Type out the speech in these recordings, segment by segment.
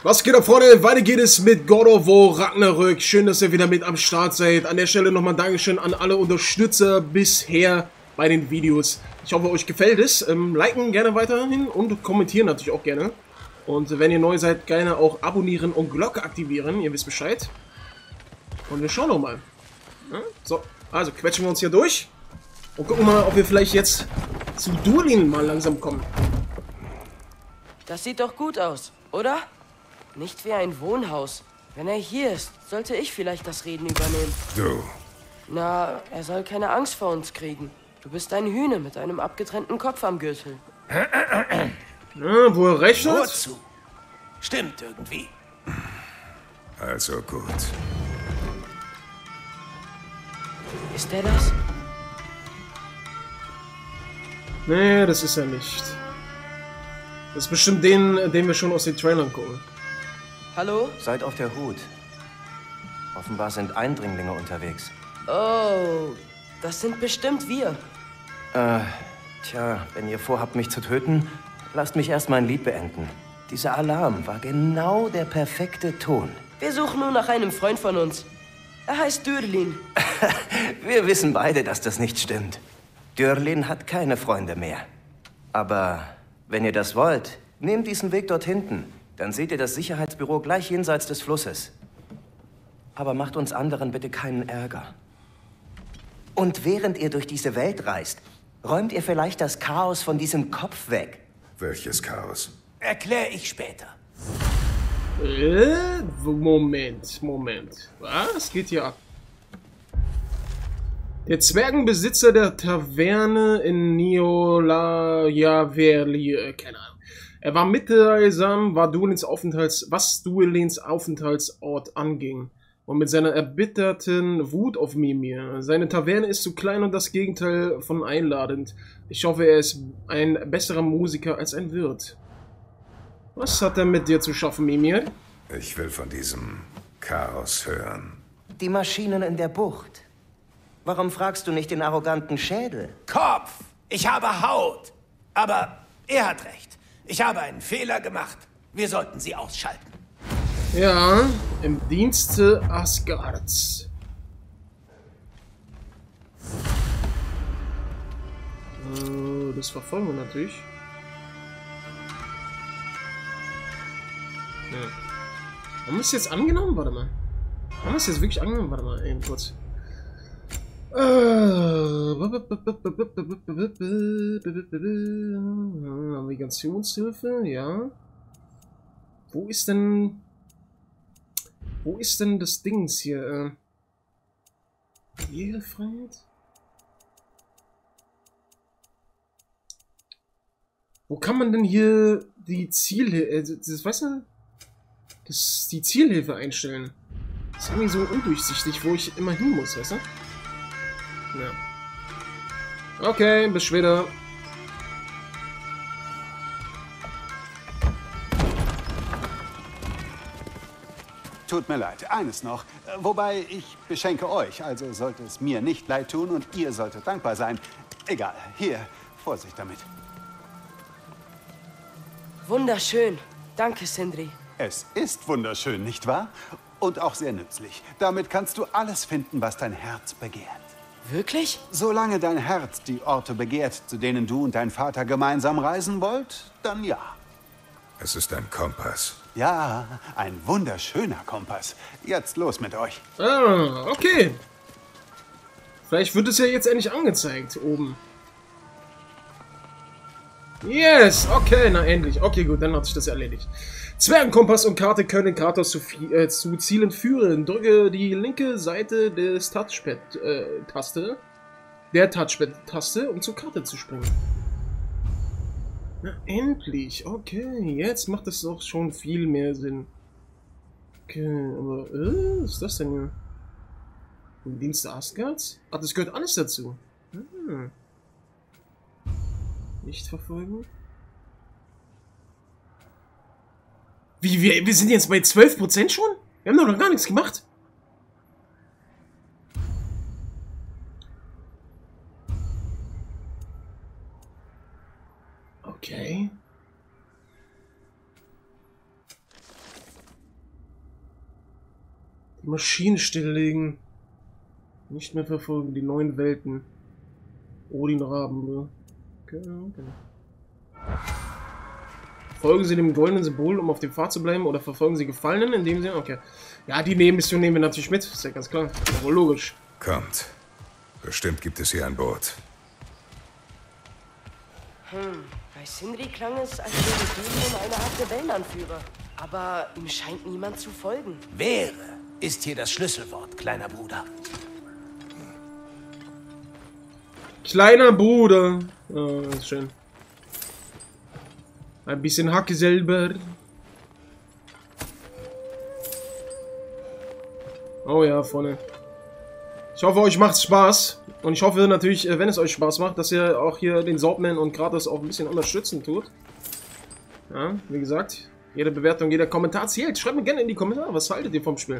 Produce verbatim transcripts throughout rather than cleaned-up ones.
Was geht ab, Freunde? Weiter geht es mit God of War Ragnarök. Schön, dass ihr wieder mit am Start seid. An der Stelle nochmal Dankeschön an alle Unterstützer bisher bei den Videos. Ich hoffe, euch gefällt es. Ähm, liken gerne weiterhin und kommentieren natürlich auch gerne. Und wenn ihr neu seid, gerne auch abonnieren und Glocke aktivieren. Ihr wisst Bescheid. Und wir schauen nochmal. Ja, so, also quetschen wir uns hier durch. Und gucken mal, ob wir vielleicht jetzt zu Duelin mal langsam kommen. Das sieht doch gut aus, oder? Nicht wie ein Wohnhaus. Wenn er hier ist, sollte ich vielleicht das Reden übernehmen. Du. Na, er soll keine Angst vor uns kriegen. Du bist ein Hühner mit einem abgetrennten Kopf am Gürtel. Ja, wo er recht hat? Wozu? Stimmt irgendwie. Also gut. Ist er das? Nee, das ist er nicht. Das ist bestimmt den, den wir schon aus den Trailern gucken. Hallo? Seid auf der Hut. Offenbar sind Eindringlinge unterwegs. Oh, das sind bestimmt wir. Äh, tja, wenn ihr vorhabt, mich zu töten, lasst mich erst mein Lied beenden. Dieser Alarm war genau der perfekte Ton. Wir suchen nur nach einem Freund von uns. Er heißt Dürlin. Wir wissen beide, dass das nicht stimmt. Dürlin hat keine Freunde mehr. Aber wenn ihr das wollt, nehmt diesen Weg dort hinten. Dann seht ihr das Sicherheitsbüro gleich jenseits des Flusses. Aber macht uns anderen bitte keinen Ärger. Und während ihr durch diese Welt reist, räumt ihr vielleicht das Chaos von diesem Kopf weg. Welches Chaos? Erkläre ich später. Äh, Moment, Moment. Was geht hier ab? Der Zwergenbesitzer der Taverne in Niolajaverli, äh, keine Ahnung. Er war mitteilsam, war Duelins Aufenthalts, was Duelins Aufenthaltsort anging. Und mit seiner erbitterten Wut auf Mimir. Seine Taverne ist zu klein und das Gegenteil von einladend. Ich hoffe, er ist ein besserer Musiker als ein Wirt. Was hat er mit dir zu schaffen, Mimir? Ich will von diesem Chaos hören. Die Maschinen in der Bucht. Warum fragst du nicht den arroganten Schädel? Kopf! Ich habe Haut! Aber er hat recht. Ich habe einen Fehler gemacht. Wir sollten sie ausschalten. Ja, im Dienste Asgards. Äh, das verfolgen wir natürlich. Ja. Haben wir es jetzt angenommen? Warte mal. Haben wir es jetzt wirklich angenommen? Warte mal, eben kurz. Navigationshilfe, ja. Wo ist denn... Wo ist denn das Dings hier? Ehefreiheit? Wo kann man denn hier die Zielhilfe... Das, weißt du? Das, die Zielhilfe einstellen. Das ist irgendwie so undurchsichtig, wo ich immer hin muss, weißt du? Ja. Okay, bis später. Tut mir leid, eines noch. Wobei, ich beschenke euch, also sollte es mir nicht leid tun und ihr solltet dankbar sein. Egal, hier, Vorsicht damit. Wunderschön. Danke, Sindri. Es ist wunderschön, nicht wahr? Und auch sehr nützlich. Damit kannst du alles finden, was dein Herz begehrt. Wirklich? Solange dein Herz die Orte begehrt, zu denen du und dein Vater gemeinsam reisen wollt, dann ja. Es ist ein Kompass. Ja, ein wunderschöner Kompass. Jetzt los mit euch. Ah, okay. Vielleicht wird es ja jetzt endlich angezeigt, oben. Yes, okay, na endlich. Okay, gut, dann hat sich das erledigt. Zwergenkompass und Karte können Kratos zu, äh, zu Zielen führen. Drücke die linke Seite des Touchpad-Taste, äh, der Touchpad-Taste, um zur Karte zu springen. Na, endlich. Okay, jetzt macht das doch schon viel mehr Sinn. Okay, aber, äh, was ist das denn hier? Im Dienste Asgards? Ach, das gehört alles dazu. Hm. Nicht verfolgen. Wie, wir, wir sind jetzt bei zwölf Prozent schon? Wir haben doch noch gar nichts gemacht. Okay. Die Maschinen stilllegen. Nicht mehr verfolgen. Die neuen Welten. Odin Raben. Okay, okay. Folgen Sie dem goldenen Symbol, um auf dem Pfad zu bleiben, oder verfolgen Sie Gefallenen, indem Sie... Okay. Ja, die Nebenmission nehmen wir natürlich mit. Ist ja ganz klar. Ja, wohl logisch. Kommt. Bestimmt gibt es hier ein Boot. Hm, bei Sindri klang es, als wäre Durian eine Art Rebellenanführer. Aber ihm scheint niemand zu folgen. Wäre ist hier das Schlüsselwort, kleiner Bruder. Kleiner Bruder. Oh, das ist schön. Ein bisschen Hacke selber. Oh ja, vorne. Ich hoffe, euch macht's Spaß. Und ich hoffe natürlich, wenn es euch Spaß macht, dass ihr auch hier den Swordman und Kratos auch ein bisschen unterstützen tut. Ja, wie gesagt, jede Bewertung, jeder Kommentar zählt. Schreibt mir gerne in die Kommentare, was haltet ihr vom Spiel?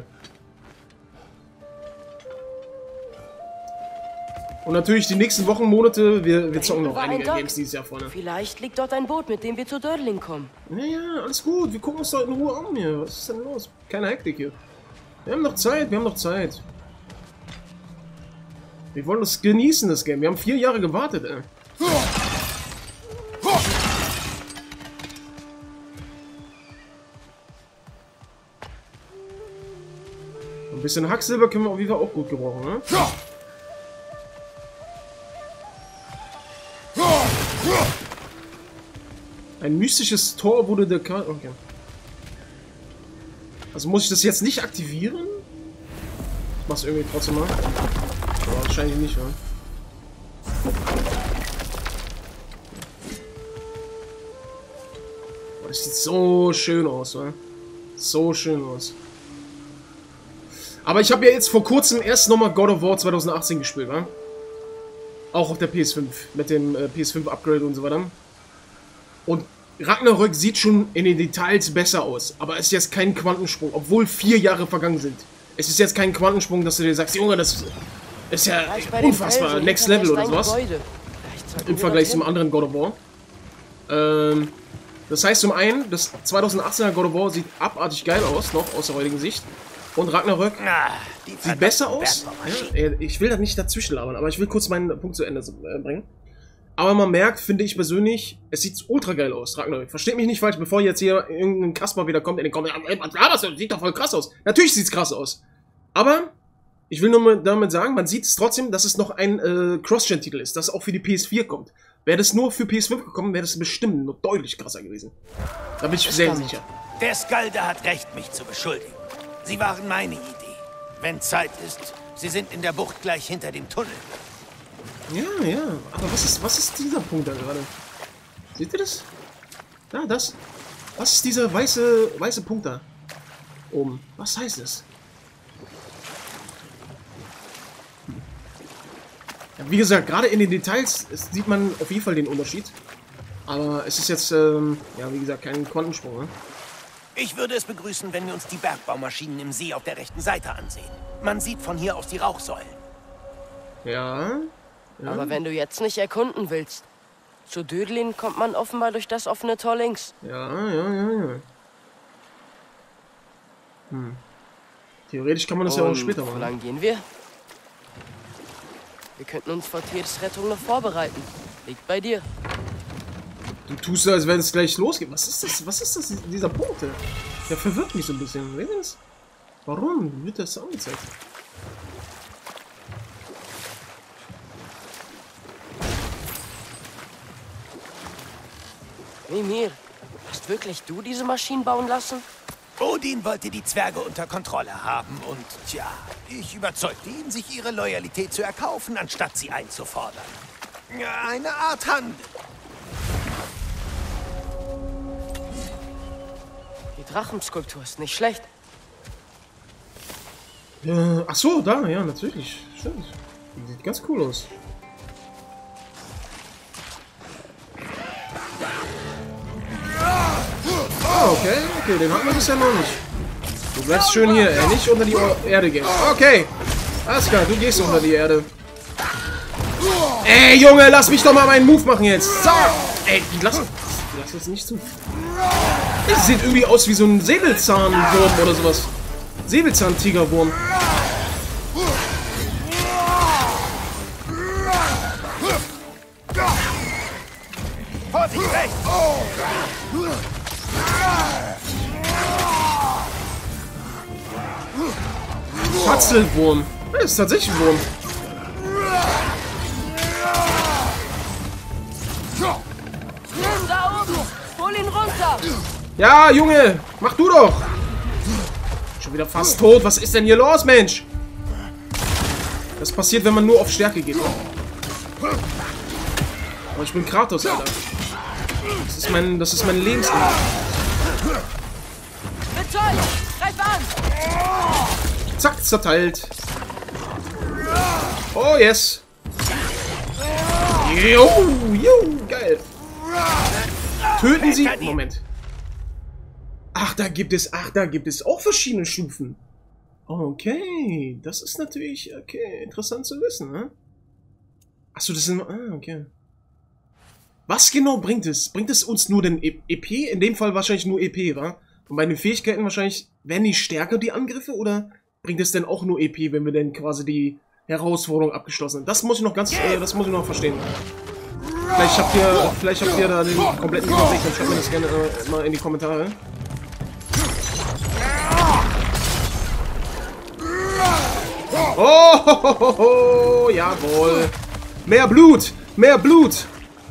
Und natürlich die nächsten Wochen, Monate, wir, wir zocken noch einige ein Games dieses Jahr vorne. Vielleicht liegt dort ein Boot, mit dem wir zu Dörling kommen. Naja, alles gut. Wir gucken uns da in Ruhe an hier. Was ist denn los? Keine Hektik hier. Wir haben noch Zeit, wir haben noch Zeit. Wir wollen das genießen, das Game. Wir haben vier Jahre gewartet, ey. Ein bisschen Hacksilber können wir auf jeden Fall auch gut gebrauchen, ne? Ein mystisches Tor wurde der Karte. Okay. Also muss ich das jetzt nicht aktivieren? Ich mach's irgendwie trotzdem mal. Aber wahrscheinlich nicht, ja. Oh, das sieht so schön aus, wa? So schön aus. Aber ich habe ja jetzt vor kurzem erst nochmal God of War zwanzig achtzehn gespielt, wa? Auch auf der P S fünf. Mit dem äh, P S fünf Upgrade und so weiter. Und Ragnarök sieht schon in den Details besser aus. Aber es ist jetzt kein Quantensprung, obwohl vier Jahre vergangen sind. Es ist jetzt kein Quantensprung, dass du dir sagst, Junge, das ist ja unfassbar, Next Level oder sowas. Im Vergleich zum anderen God of War. Ähm, das heißt zum einen, das zwanzig achtzehner God of War sieht abartig geil aus, noch aus der heutigen Sicht. Und Ragnarök sieht besser aus. Ja, ich will da nicht dazwischen labern, aber ich will kurz meinen Punkt zu Ende bringen. Aber man merkt, finde ich persönlich, es sieht ultra geil aus, Ragnarök. Versteht mich nicht falsch, bevor jetzt hier irgendein Kasper wieder kommt in den Kommentaren. Ey, was sieht doch voll krass aus. Natürlich sieht's krass aus. Aber ich will nur mal damit sagen, man sieht es trotzdem, dass es noch ein äh, Cross-Gen-Titel ist, das auch für die P S vier kommt. Wäre das nur für P S fünf gekommen, wäre das bestimmt noch deutlich krasser gewesen. Da bin ich sehr sicher. Der Skalder hat recht, mich zu beschuldigen. Sie waren meine Idee. Wenn Zeit ist, Sie sind in der Bucht gleich hinter dem Tunnel. Ja, ja. Aber was ist, was ist dieser Punkt da gerade? Seht ihr das? Da, das. Was ist dieser weiße, weiße Punkt da? Oben. Was heißt das? Ja, wie gesagt, gerade in den Details sieht man auf jeden Fall den Unterschied. Aber es ist jetzt, ähm, ja, wie gesagt, kein Quantensprung, ne? Ich würde es begrüßen, wenn wir uns die Bergbaumaschinen im See auf der rechten Seite ansehen. Man sieht von hier aus die Rauchsäulen. Ja. Ja. Aber wenn du jetzt nicht erkunden willst, zu Dödlin kommt man offenbar durch das offene Tor links. Ja, ja, ja, ja. Hm. Theoretisch kann man das Und ja auch später machen. Wo lang gehen wir? Wir könnten uns vor Tiers Rettung noch vorbereiten. Liegt bei dir. Du tust so, als wenn es gleich losgeht. Was ist das? Was ist das? Dieser Punkt? Der verwirrt mich so ein bisschen. Wer ist das? Warum wird das angezeigt? Mimir, hast wirklich du diese Maschinen bauen lassen? Odin wollte die Zwerge unter Kontrolle haben und, tja, ich überzeugte ihn, sich ihre Loyalität zu erkaufen, anstatt sie einzufordern. Eine Art Handel. Die Drachenskulptur ist nicht schlecht. Äh, ach so, da, ja, natürlich. Stimmt. Sieht ganz cool aus. Ah, okay, okay, den hatten wir bisher noch nicht. Du bleibst schön hier, ey, nicht unter die Erde gehen. Okay, alles klar, du gehst unter die Erde. Ey, Junge, lass mich doch mal meinen Move machen jetzt. So. Ey, die lassen, die lassen das nicht zu. Das sieht irgendwie aus wie so ein Säbelzahnwurm oder sowas. Säbelzahntigerwurm. Vorsicht, rechts! Schatzelwurm. Das ist tatsächlich ein Wurm. Nimm da oben! Hol ihn runter! Ja, Junge! Mach du doch! Schon wieder fast tot. Was ist denn hier los, Mensch? Das passiert, wenn man nur auf Stärke geht, ne? Aber ich bin Kratos, Alter. Das ist mein, das ist mein Lebensinhalt. Betäubt! Greif an! Zack, zerteilt. Oh, yes. Jo, jo, geil. Töten Sie... Moment. Ach, da gibt es... Ach, da gibt es auch verschiedene Stufen. Okay, das ist natürlich... Okay, interessant zu wissen, ne? Achso, das sind... Ah, okay. Was genau bringt es? Bringt es uns nur den E P? In dem Fall wahrscheinlich nur E P, wa? Und bei den Fähigkeiten wahrscheinlich... Werden die stärker, die Angriffe, oder bringt es denn auch nur E P, wenn wir denn quasi die Herausforderung abgeschlossen haben? Das muss ich noch ganz... Äh, das muss ich noch verstehen. Vielleicht habt ihr... Vielleicht habt ihr da den kompletten Überblick. Dann schreibt mir das gerne äh, mal in die Kommentare. Oh, ho, ho, ho, ho, jawohl. Mehr Blut, mehr Blut.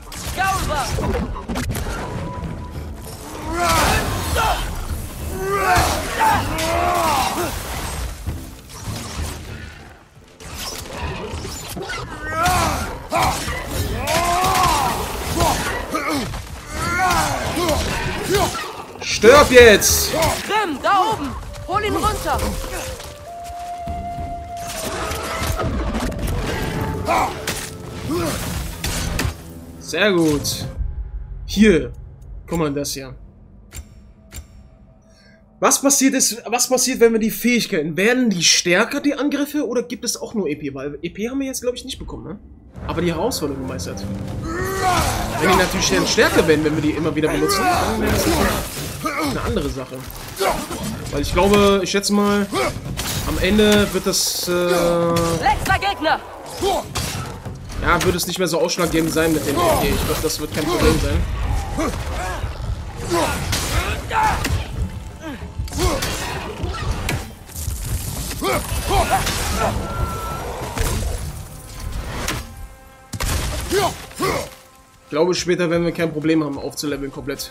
Stirb jetzt. Grimm, da oben. Hol ihn runter. Sehr gut. Hier. Guck mal, das hier. Was passiert ist, was passiert, wenn wir die Fähigkeiten... Werden die stärker, die Angriffe, oder gibt es auch nur E P? Weil E P haben wir jetzt, glaube ich, nicht bekommen, ne? Aber die Herausforderung gemeistert. Wenn die natürlich dann stärker werden, wenn wir die immer wieder benutzen, dann wäre das eine andere Sache. Weil ich glaube, ich schätze mal, am Ende wird das... Äh, Letzter Gegner! Ja, würde es nicht mehr so ausschlaggebend sein mit dem E P. Ich glaube, das wird kein Problem sein. Ich glaube, später werden wir kein Problem haben, aufzuleveln komplett.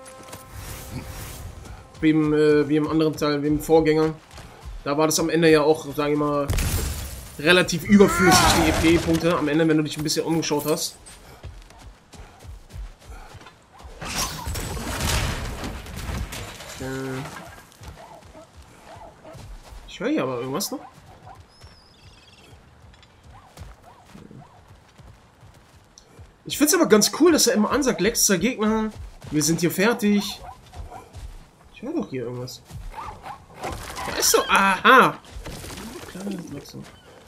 Wie im, äh, wie im anderen Teil, wie im Vorgänger. Da war das am Ende ja auch, sage ich mal, relativ überflüssig, die E P-Punkte. Am Ende, wenn du dich ein bisschen umgeschaut hast. Äh ich höre hier aber irgendwas noch. Ich finde es aber ganz cool, dass er immer ansagt, letzter Gegner, wir sind hier fertig. Ich höre doch hier irgendwas. Da ist so, aha! Kleiner Wechsel.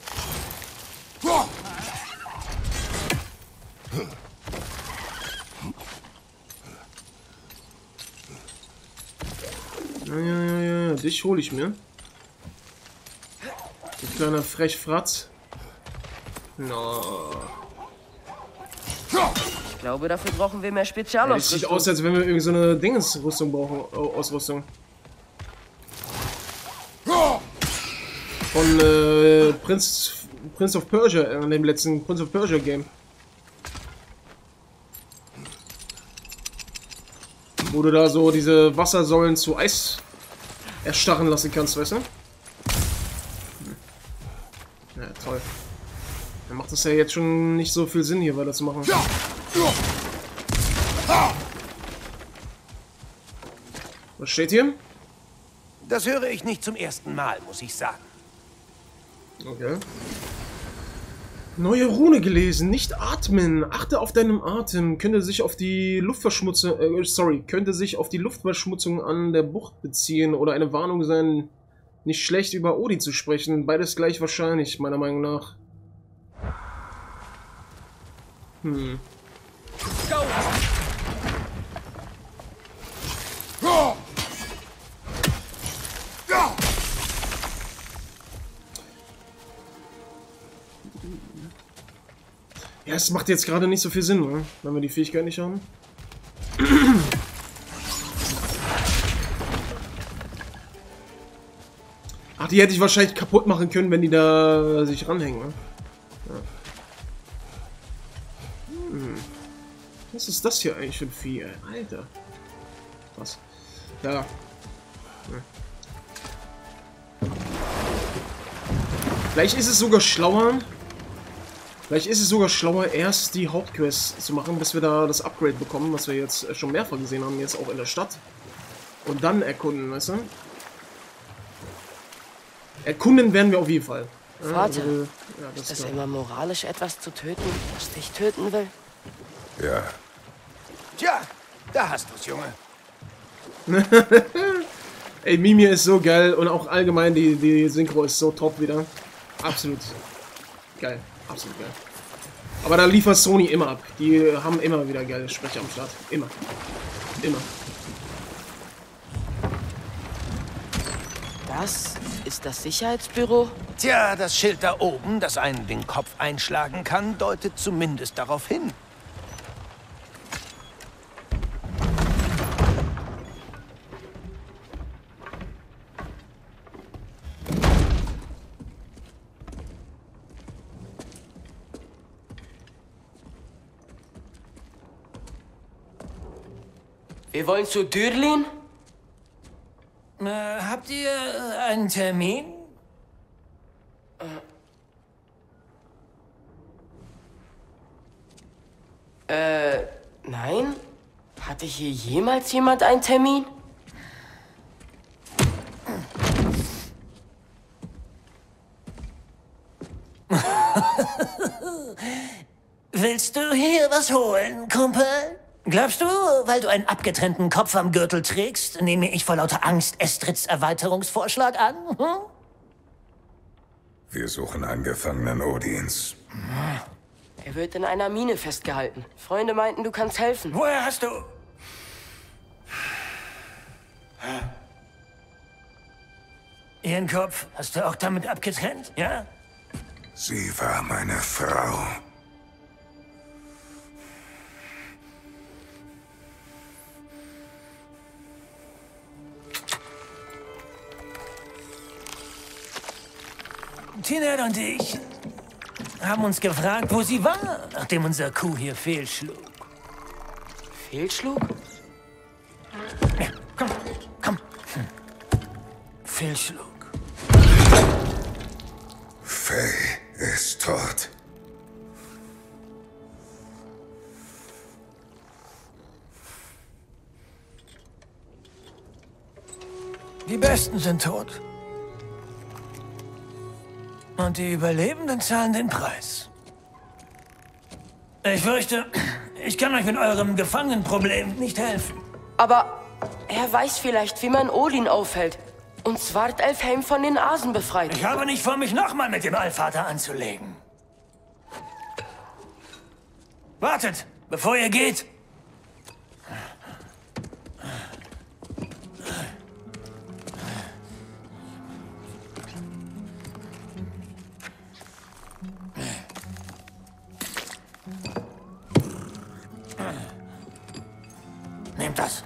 Ja, ja, ja, ja, dich hole ich mir. Du kleiner Frechfratz. No. Ich glaube, dafür brauchen wir mehr Ja, Spezialausrüstung. es sieht aus, als wenn wir irgendwie so eine Dingensrüstung brauchen. Oh, Ausrüstung. Von äh, Prince, Prince of Persia, äh, in dem letzten Prince of Persia Game. Wo du da so diese Wassersäulen zu Eis erstarren lassen kannst, weißt du? Ja, toll. Dann macht das ja jetzt schon nicht so viel Sinn, hier weiter zu machen. Was steht hier? Das höre ich nicht zum ersten Mal, muss ich sagen. Okay. Neue Rune gelesen. Nicht atmen. Achte auf deinen Atem. Könnte sich auf die Luftverschmutzung, äh, sorry, könnte sich auf die Luftverschmutzung an der Bucht beziehen oder eine Warnung sein, nicht schlecht über Odin zu sprechen. Beides gleich wahrscheinlich, meiner Meinung nach. Hm. Ja, es macht jetzt gerade nicht so viel Sinn, ne? Wenn wir die Fähigkeit nicht haben. Ach, die hätte ich wahrscheinlich kaputt machen können, wenn die da sich ranhängen. Ne? Ja. Hm. Was ist das hier eigentlich für ein Vieh, ey? Alter. Was? Ja. Ja. Vielleicht ist es sogar schlauer. Vielleicht ist es sogar schlauer, erst die Hauptquest zu machen, bis wir da das Upgrade bekommen, was wir jetzt schon mehrfach gesehen haben, jetzt auch in der Stadt. Und dann erkunden, weißt du? Erkunden werden wir auf jeden Fall. Vater, ja, also, ja, das ist es immer moralisch, etwas zu töten, was dich töten will? Ja. Tja, da hast du's, Junge. Ey, Mimir ist so geil und auch allgemein die, die Synchro ist so top wieder. Absolut geil. Absolut geil. Aber da liefert Sony immer ab. Die haben immer wieder geile Sprecher am Start. Immer. Immer. Das ist das Sicherheitsbüro? Tja, das Schild da oben, das einen den Kopf einschlagen kann, deutet zumindest darauf hin. Wir wollen zu Dürlin? Äh, habt ihr äh, einen Termin? Äh, nein? Hatte hier jemals jemand einen Termin? Willst du hier was holen, Kumpel? Glaubst du, weil du einen abgetrennten Kopf am Gürtel trägst, nehme ich vor lauter Angst Estrids Erweiterungsvorschlag an? Hm? Wir suchen einen Gefangenen Odins. Er wird in einer Mine festgehalten. Freunde meinten, du kannst helfen. Woher hast du... Ihren Kopf hast du auch damit abgetrennt, ja? Sie war meine Frau. Tinette und ich haben uns gefragt, wo sie war, nachdem unser Kuh hier fehlschlug. Fehlschlug? Ja, komm, komm. Hm. Fehlschlug. Faye ist tot. Die Besten sind tot. Und die Überlebenden zahlen den Preis. Ich fürchte, ich kann euch mit eurem Gefangenenproblem nicht helfen. Aber er weiß vielleicht, wie man Odin aufhält und Svartalfheim von den Asen befreit. Ich habe nicht vor, mich nochmal mit dem Allvater anzulegen. Wartet, bevor ihr geht. Nehmt das.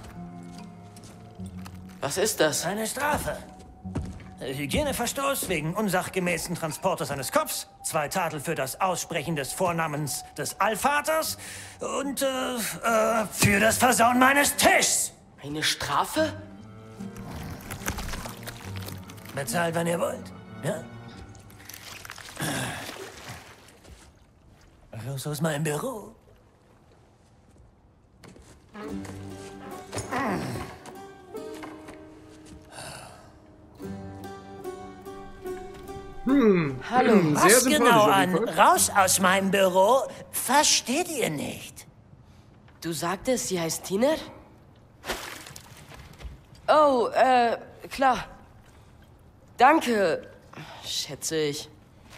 Was ist das? Eine Strafe. Hygieneverstoß wegen unsachgemäßen Transportes eines Kopfs, zwei Tadel für das Aussprechen des Vornamens des Allvaters und äh, äh, für das Versauen meines Tischs. Eine Strafe? Bezahlt, wenn ihr wollt. Ja? Los aus meinem Büro. Hm. Hallo. Hm, sehr Was genau sympathisch auf an jeden Fall. raus aus meinem Büro versteht ihr nicht? Du sagtest, sie heißt Tiner? Oh, äh, klar. Danke, schätze ich.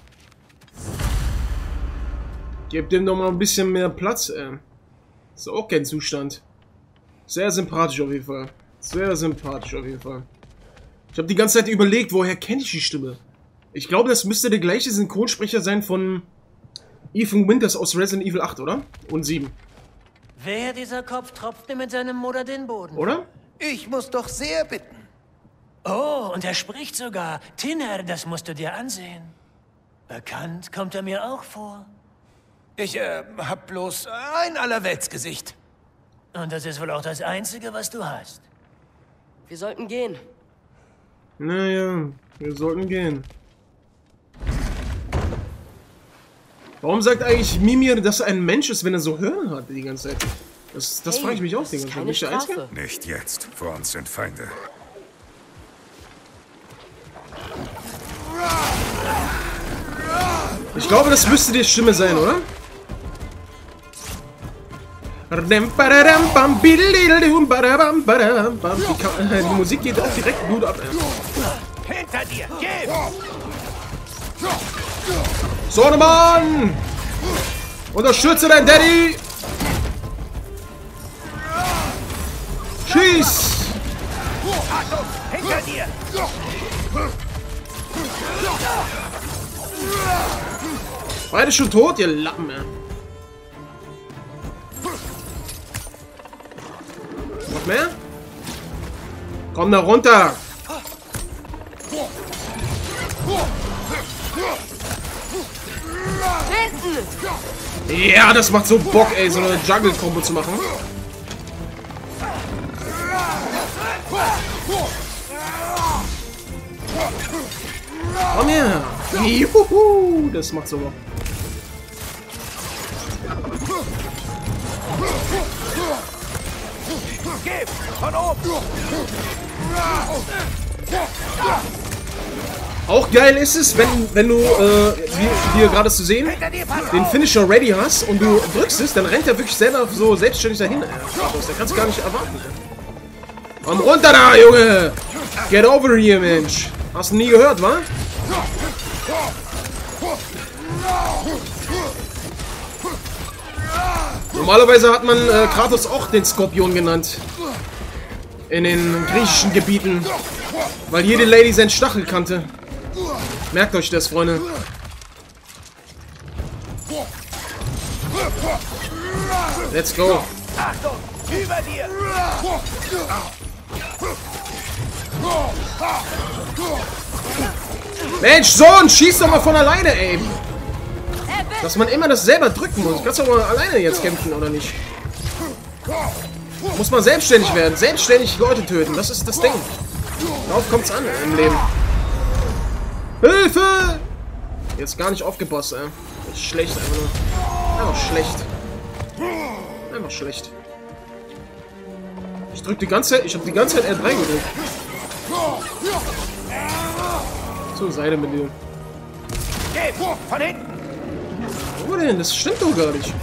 Gebt dem doch mal ein bisschen mehr Platz, ey. Ist auch kein Zustand. Sehr sympathisch auf jeden Fall. Sehr sympathisch auf jeden Fall. Ich habe die ganze Zeit überlegt, woher kenne ich die Stimme? Ich glaube, das müsste der gleiche Synchronsprecher sein von Ethan Winters aus Resident Evil acht, oder? Und sieben. Wer dieser Kopf tropfte mit seinem Moder den Boden? Oder? Ich muss doch sehr bitten. Oh, und er spricht sogar. Tinner, das musst du dir ansehen. Bekannt kommt er mir auch vor. Ich, äh, hab bloß ein Allerweltsgesicht. Und das ist wohl auch das Einzige, was du hast. Wir sollten gehen. Naja, wir sollten gehen. Warum sagt eigentlich Mimir, dass er ein Mensch ist, wenn er so Hörner hat die ganze Zeit? Das, das Hey, frage ich mich auch das die ist ganze Zeit. keine Nicht der Einzige? Strafe. Nicht jetzt. Vor uns sind Feinde. Ich glaube, das müsste die Stimme sein, oder? Die, die Musik geht auch direkt gut ab. Hinter dir, geh! Sohnemann! Unterstütze deinen Daddy! Schieß! Achtung, hinter dir! Beide schon tot, ihr Lappen, ey. Noch mehr? Komm da runter! Hinten! Ja, das macht so Bock, ey, so eine Jungle-Kombo zu machen. Komm her! Juhu, das macht so Bock. Gib! Von oben! Auch geil ist es, wenn, wenn du, äh, wie, wie gerade zu sehen, den Finisher ready hast und du drückst es, dann rennt er wirklich selber so selbstständig dahin. Äh, Kratos, der kannst du gar nicht erwarten. Äh. Komm runter da, Junge! Get over here, Mensch! Hast du nie gehört, wa? Normalerweise hat man äh, Kratos auch den Skorpion genannt. In den griechischen Gebieten. Weil jede Lady seinen Stachel kannte. Merkt euch das, Freunde. Let's go. Achtung! Über dir! Mensch, Sohn, schieß doch mal von alleine, ey. Dass man immer das selber drücken muss. Kannst doch mal alleine jetzt kämpfen, oder nicht? Muss man selbstständig werden. Selbstständig Leute töten. Das ist das Ding. Darauf kommt's an im Leben. Hilfe! Jetzt gar nicht aufgepasst, ey. Das ist schlecht, einfach nur. Einfach schlecht. Einfach schlecht. Ich drück die ganze Zeit. Ich hab die ganze Zeit R drei gedrückt. So, Seite mit dir. Gib! Von hinten! Wo denn? Das stimmt doch gar nicht.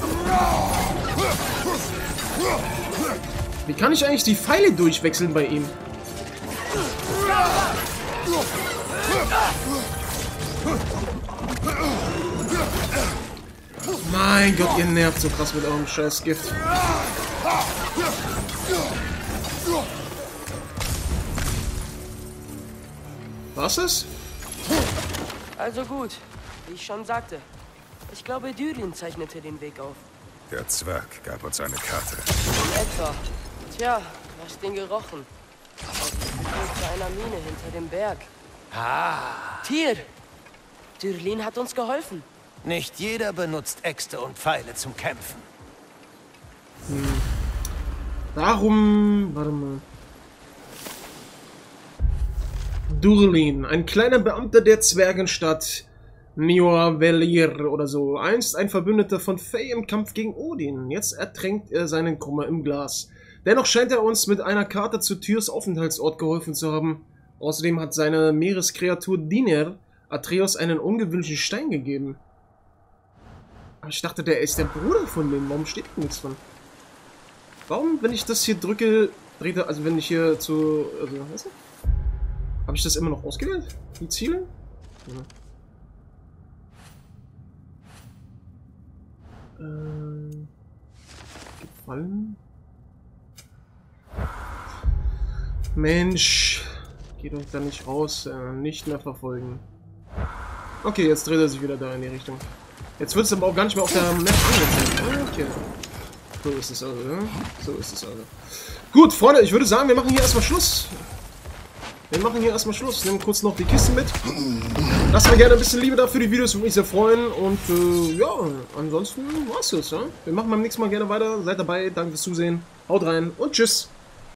Wie kann ich eigentlich die Pfeile durchwechseln bei ihm? Mein Gott, ihr nervt so krass mit eurem scheiß Gift. Was ist? Also gut, wie ich schon sagte. Ich glaube, Dürlin zeichnete den Weg auf. Der Zwerg gab uns eine Karte. In etwa. Tja, du hast den gerochen. Auf dem Weg zu einer Mine hinter dem Berg. Ah! Tyr! Dürlin hat uns geholfen. Nicht jeder benutzt Äxte und Pfeile zum Kämpfen. Hm. Warum... Warte mal. Dürlin, ein kleiner Beamter der Zwergenstadt Niovelir oder so. Einst ein Verbündeter von Fey im Kampf gegen Odin. Jetzt ertränkt er seinen Kummer im Glas. Dennoch scheint er uns mit einer Karte zu Tyrs Aufenthaltsort geholfen zu haben. Außerdem hat seine Meereskreatur Diner Atreus einen ungewöhnlichen Stein gegeben. Aber ich dachte, der ist der Bruder von dem. Warum steht da nichts von? Warum, wenn ich das hier drücke, dreht er, also wenn ich hier zu, also, weißt du? Habe ich das immer noch ausgewählt? Die Ziele? Ja. Äh, gefallen? Mensch, geht euch da nicht raus, äh, nicht mehr verfolgen. Okay, jetzt dreht er sich wieder da in die Richtung. Jetzt wird es aber auch gar nicht mehr auf der Map angezeigt. Okay. So ist es also, ja? So ist es also. Gut, Freunde, ich würde sagen, wir machen hier erstmal Schluss. Wir machen hier erstmal Schluss. Nehmen kurz noch die Kisten mit. Lasst mir gerne ein bisschen Liebe da für die Videos, würde mich sehr freuen. Und äh, ja, ansonsten war's das. Ja? Wir machen beim nächsten Mal gerne weiter. Seid dabei, danke fürs Zusehen. Haut rein und tschüss.